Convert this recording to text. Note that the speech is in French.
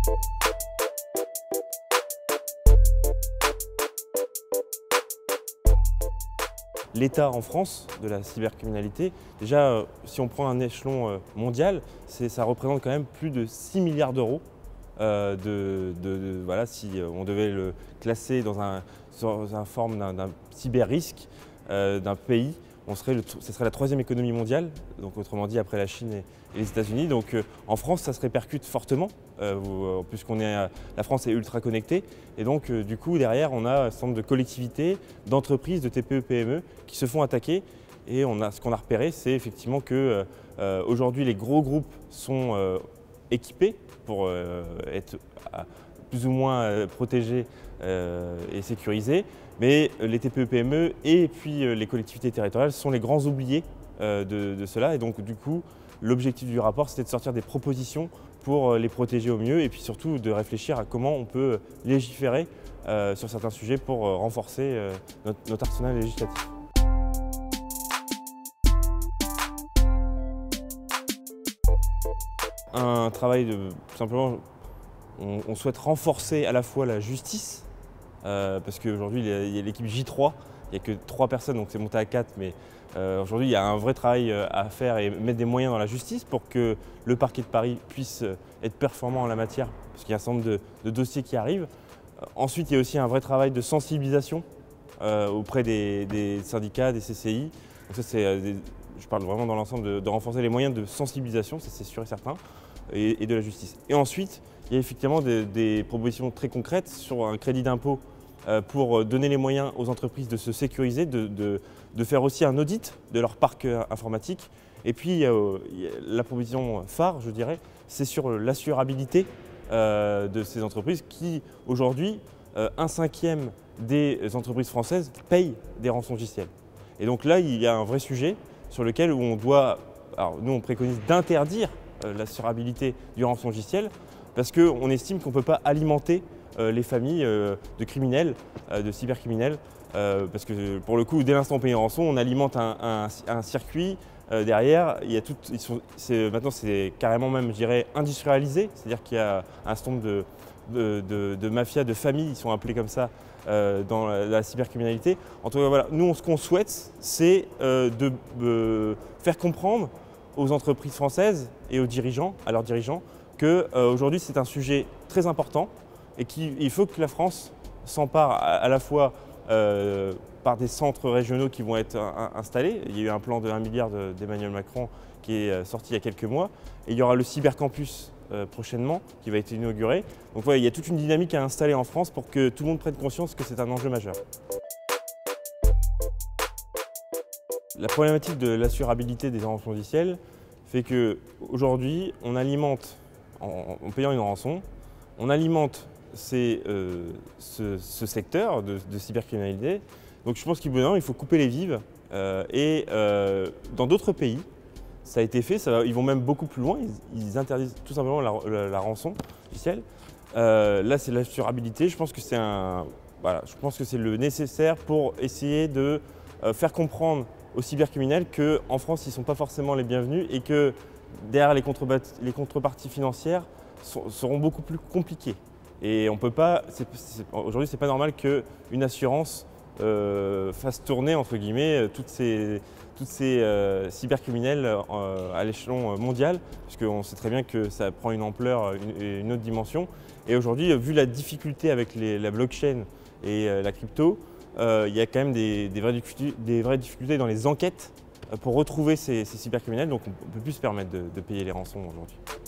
L'état en France de la cybercriminalité, déjà si on prend un échelon mondial, ça représente quand même plus de 6 milliards d'euros. Voilà, si on devait le classer dans une forme d'un cyber-risque d'un pays, ce serait la troisième économie mondiale, donc autrement dit après la Chine et les États-Unis. Donc en France, ça se répercute fortement, la France est ultra connectée. Et donc du coup, derrière, on a un certain nombre de collectivités, d'entreprises, de TPE, PME qui se font attaquer. Et ce qu'on a repéré, c'est effectivement que aujourd'hui, les gros groupes sont équipés pour être plus ou moins protégés et sécurisés. Mais les TPE-PME et puis les collectivités territoriales sont les grands oubliés de cela. Et donc du coup, l'objectif du rapport, c'était de sortir des propositions pour les protéger au mieux et puis surtout de réfléchir à comment on peut légiférer sur certains sujets pour renforcer notre arsenal législatif. Un travail tout simplement, on souhaite renforcer à la fois la justice, parce qu'aujourd'hui il y a l'équipe J3, il n'y a que 3 personnes, donc c'est monté à 4, mais aujourd'hui il y a un vrai travail à faire et mettre des moyens dans la justice pour que le parquet de Paris puisse être performant en la matière, parce qu'il y a un certain nombre de dossiers qui arrivent. Ensuite il y a aussi un vrai travail de sensibilisation auprès des syndicats, des CCI. Donc ça, je parle vraiment dans l'ensemble de renforcer les moyens de sensibilisation, ça c'est sûr et certain, et de la justice. Et ensuite, il y a effectivement des propositions très concrètes sur un crédit d'impôt pour donner les moyens aux entreprises de se sécuriser, de faire aussi un audit de leur parc informatique. Et puis la proposition phare, je dirais, c'est sur l'assurabilité de ces entreprises qui, aujourd'hui, 1/5 des entreprises françaises payent des rançongiciels. Et donc là, il y a un vrai sujet sur lequel on doit, alors nous on préconise d'interdire l'assurabilité du rançongiciel parce qu'on estime qu'on ne peut pas alimenter les familles de criminels, de cybercriminels, parce que pour le coup, dès l'instant où on paye une rançon, on alimente un circuit. Derrière, il y a maintenant c'est carrément même, je dirais, industrialisé, c'est-à-dire qu'il y a un certain nombre de mafias, de familles, ils sont appelés comme ça, dans la cybercriminalité. En tout cas, voilà, nous, ce qu'on souhaite, c'est de faire comprendre aux entreprises françaises et à leurs dirigeants, qu'aujourd'hui c'est un sujet très important et qu'il faut que la France s'empare à la fois par des centres régionaux qui vont être installés. Il y a eu un plan de 1 milliard d'Emmanuel Macron qui est sorti il y a quelques mois. Et il y aura le cybercampus prochainement qui va être inauguré. Donc voilà, il y a toute une dynamique à installer en France pour que tout le monde prenne conscience que c'est un enjeu majeur. La problématique de l'assurabilité des rançongiciels fait qu'aujourd'hui, on alimente, en payant une rançon, on alimente ce secteur de cybercriminalité. Donc je pense qu'il faut couper les vives. Dans d'autres pays, ça a été fait, ils vont même beaucoup plus loin, ils interdisent tout simplement la rançon logicielle. Là, c'est l'assurabilité. Je pense que c'est le nécessaire pour essayer de faire comprendre aux cybercriminels qu'en France, ils ne sont pas forcément les bienvenus et que derrière les contreparties financières seront beaucoup plus compliquées. Et on peut pas, aujourd'hui, c'est pas normal qu'une assurance fasse tourner, entre guillemets, toutes ces cybercriminels à l'échelon mondial, puisqu'on sait très bien que ça prend une ampleur, une autre dimension. Et aujourd'hui, vu la difficulté avec la blockchain et la crypto, il y a quand même des vraies difficultés dans les enquêtes pour retrouver ces cybercriminels, donc on ne peut plus se permettre de payer les rançons aujourd'hui.